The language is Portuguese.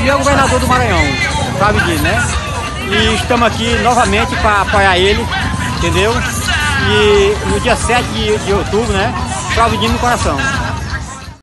Dino é o governador do Maranhão, Flávio Dino, né? E estamos aqui novamente para apoiar ele, entendeu? E no dia 7 de outubro, né? Flávio Dino no coração.